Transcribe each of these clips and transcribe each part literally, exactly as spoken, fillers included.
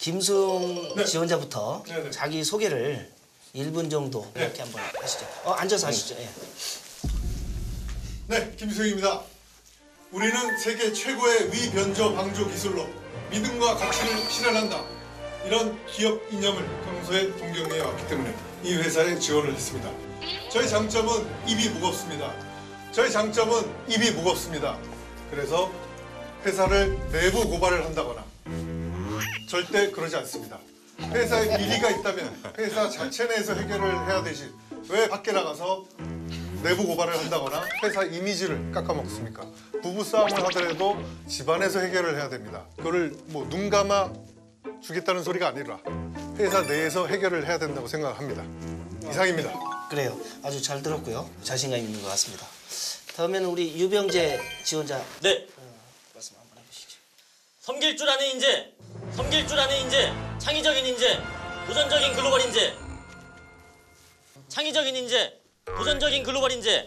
김수용 네. 지원자부터 네, 네. 자기 소개를 일 분 정도 네. 이렇게 한번 하시죠. 어, 앉아서 하시죠. 예. 네, 김수영입니다. 우리는 세계 최고의 위변조 방조 기술로 믿음과 가치를 실현한다. 이런 기업 이념을 평소에 동경해 왔기 때문에 이 회사에 지원을 했습니다. 저희 장점은 입이 무겁습니다. 저희 장점은 입이 무겁습니다. 그래서 회사를 내부 고발을 한다거나 절대 그러지 않습니다. 회사에 비리가 있다면 회사 자체 내에서 해결을 해야 되지 왜 밖에 나가서 내부 고발을 한다거나 회사 이미지를 깎아먹습니까? 부부싸움을 하더라도 집안에서 해결을 해야 됩니다. 그거를 뭐 눈 감아 주겠다는 소리가 아니라 회사 내에서 해결을 해야 된다고 생각합니다. 이상입니다. 그래요. 아주 잘 들었고요. 자신감 있는 것 같습니다. 다음에는 우리 유병재 지원자 네. 어, 말씀 한번 해보시죠. 섬길 줄 아는 인재, 섬길 줄 아는 인재, 창의적인 인재, 도전적인 글로벌 인재. 창의적인 인재, 도전적인 글로벌 인재.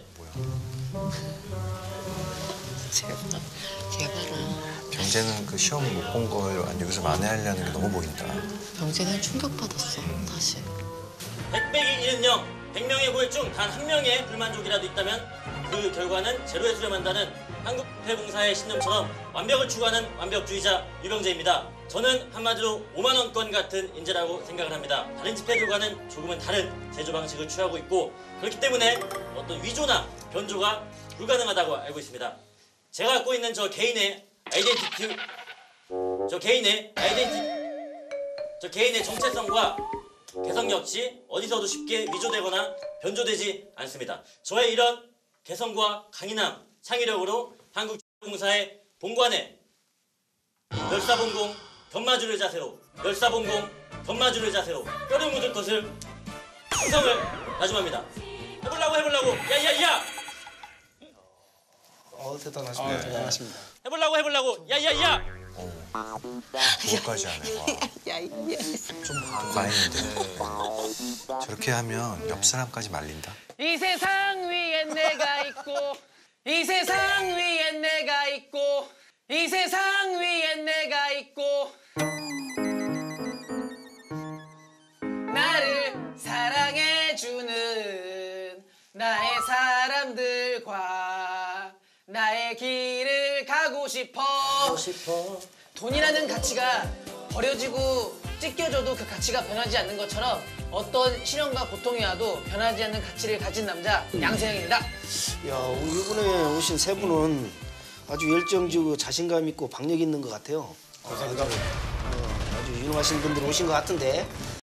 제발, 제발아. 병재는 그 시험 못 본 걸 여기서 만회하려는 게 너무 보인다. 병재는 충격받았어, 다시. 백백이 일은영, 백 명의 고액 중 단 한 명의 불만족이라도 있다면 그 결과는 제로에 수렴한다는 한국부패공사의 신념처럼 완벽을 추구하는 완벽주의자 유병재입니다. 저는 한마디로 오만 원권 같은 인재라고 생각을 합니다. 다른 집회들과는 조금은 다른 제조 방식을 취하고 있고 그렇기 때문에 어떤 위조나 변조가 불가능하다고 알고 있습니다. 제가 갖고 있는 저 개인의 아이덴티티, 저 개인의 아이덴티, 저 개인의 정체성과 개성 역시 어디서도 쉽게 위조되거나 변조되지 않습니다. 저의 이런 개성과 강인함, 창의력으로 한국공사의 본관에 멸사봉공 견마주를 자세로 멸사봉공 견마주를 자세로 뼈를 묻을 것을 충성을 다짐합니다. 해보려고 해보려고 야야야! 어, 대단하십니다. 대단하십니다. 해보려고 해보려고 야야야! 그거까지 하네. 와. 야, 이게. 좀 과잉인데. 저렇게 하면 옆 사람까지 말린다. 이 세상 위엔 내가 있고 이 세상 위엔 내가 있고 이 세상 위엔 내가 있고 나를 사랑해주는 나의 사람들과 나의 길을 가고 싶어. 하고 싶어. 돈이라는 가치가 버려지고 찢겨져도 그 가치가 변하지 않는 것처럼 어떤 시련과 고통이 와도 변하지 않는 가치를 가진 남자 양세형입니다. 야, 우리 이번에 오신 세 분은 아주 열정적이고 자신감 있고 박력 있는 것 같아요. 감사합니다. 어, 아주 유능하신 분들 오신 것 같은데